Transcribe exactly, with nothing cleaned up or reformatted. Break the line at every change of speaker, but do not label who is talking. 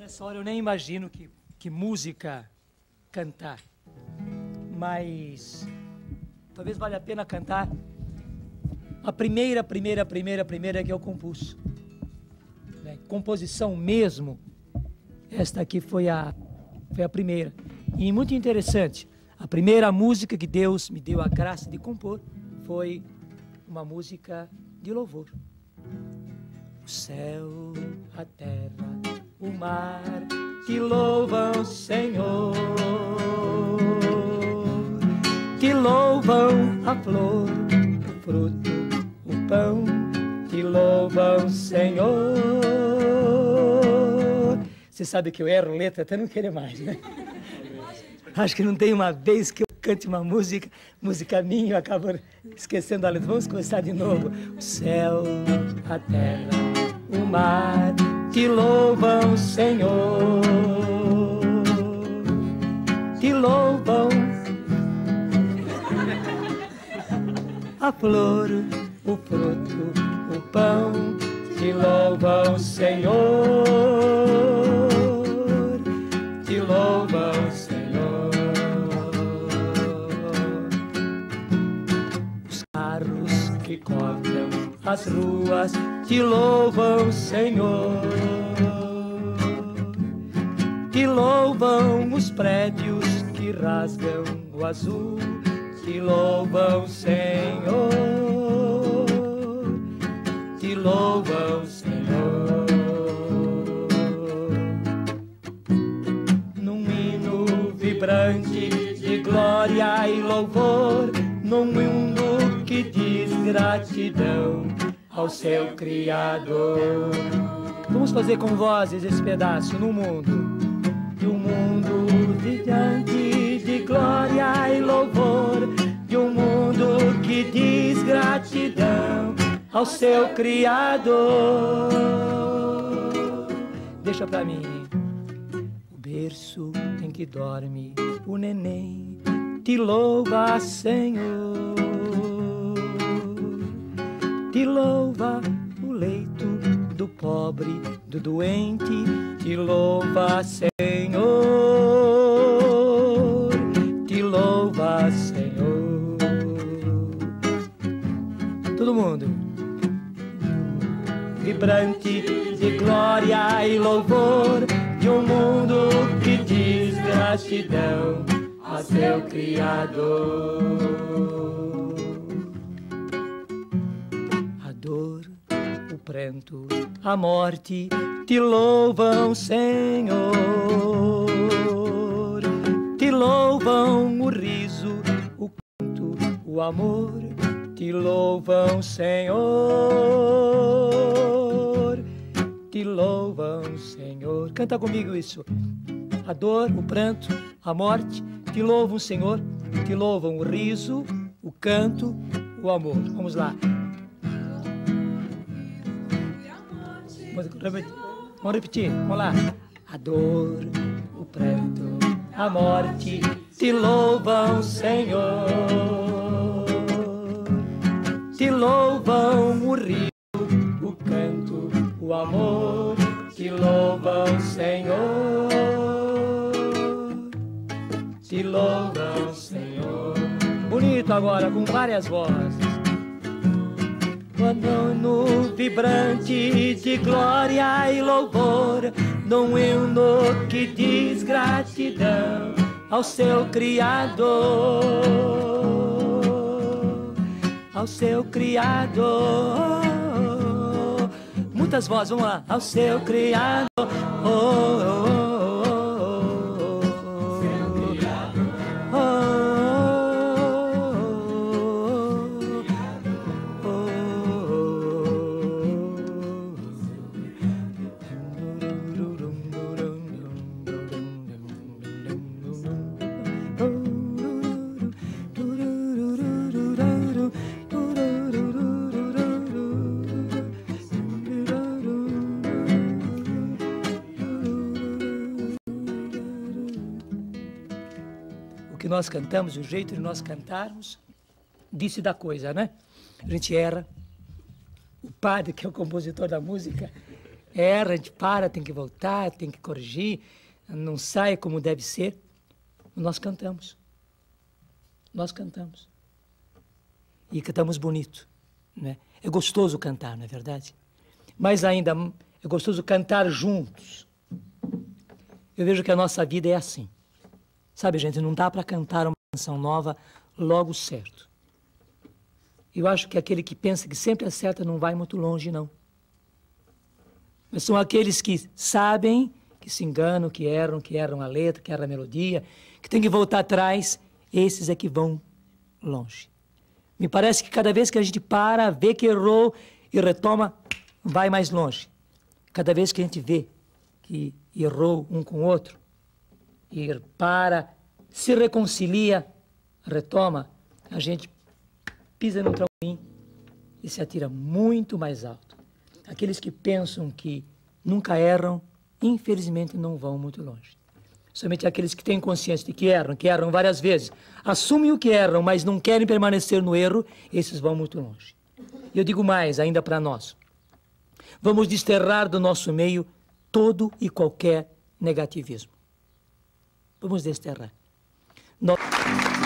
Nessa hora eu nem imagino que, que música cantar, mas talvez valha a pena cantar a primeira, primeira, primeira, primeira que eu compus. Né? Composição mesmo, esta aqui foi a, foi a primeira. E muito interessante, a primeira música que Deus me deu a graça de compor foi uma música de louvor. O céu, a terra, o mar te louvam, Senhor. Te louvam a flor, o fruto, o pão. Te louvam, Senhor. Você sabe que eu erro letra até não querer mais, né? Acho que não tem uma vez que eu cante uma música, música minha, eu acabo esquecendo a letra. Vamos começar de novo. O céu, a terra, o mar te louvam, Senhor. Te louvam a flor, o fruto, o pão. Te louvam, Senhor. Te louvam, Senhor. Os carros que cortam as ruas te louvam, Senhor. Te louvam os prédios que rasgam o azul. Te louvam, Senhor. Te louvam, Senhor. Num hino vibrante de glória e louvor, num mundo que diz gratidão ao seu Criador. Vamos fazer com vozes esse pedaço. No mundo, de um mundo brilhante de glória e louvor, de um mundo que diz gratidão ao seu Criador. Deixa pra mim. O berço em que dorme o neném te louva, Senhor. Te louva o leito do pobre, do doente. Te louva, Senhor. Te louva, Senhor. Todo mundo. Vibrante de glória e louvor, de um mundo que diz gratidão a seu Criador. A dor, o pranto, a morte te louvam, Senhor. Te louvam o riso, o canto, o amor. Te louvam, Senhor. Te louvam, Senhor. Canta comigo isso. A dor, o pranto, a morte te louvam, Senhor. Te louvam o riso, o canto, o amor. Vamos lá. Vamos repetir. Vamos lá. A dor, o pranto, a morte te louvam, Senhor. Te louvam o rio, o canto, o amor. Te louvam, Senhor. Te louvam, Senhor. Bonito agora, com várias vozes. No vibrante de glória e louvor, num hino que diz gratidão ao seu Criador. Ao seu Criador. Muitas vozes, vamos lá. Ao seu Criador. Oh, oh, oh. Nós cantamos, o jeito de nós cantarmos, disse da coisa, né? A gente erra. O padre, que é o compositor da música, erra, a gente para, tem que voltar, tem que corrigir, não sai como deve ser. Nós cantamos. Nós cantamos. E cantamos bonito, né? É gostoso cantar, não é verdade? Mas ainda é gostoso cantar juntos. Eu vejo que a nossa vida é assim. Sabe, gente, não dá para cantar uma canção nova logo certo. Eu acho que aquele que pensa que sempre acerta não vai muito longe, não. Mas são aqueles que sabem, que se enganam, que erram, que erram a letra, que erram a melodia, que tem que voltar atrás, esses é que vão longe. Me parece que cada vez que a gente para, vê que errou e retoma, vai mais longe. Cada vez que a gente vê que errou um com o outro, e para, se reconcilia, retoma, a gente pisa no trampolim e se atira muito mais alto. Aqueles que pensam que nunca erram, infelizmente não vão muito longe. Somente aqueles que têm consciência de que erram, que erram várias vezes, assumem o que erram, mas não querem permanecer no erro, esses vão muito longe. E eu digo mais, ainda para nós. Vamos desterrar do nosso meio todo e qualquer negativismo. Vamos desterrar. Nós...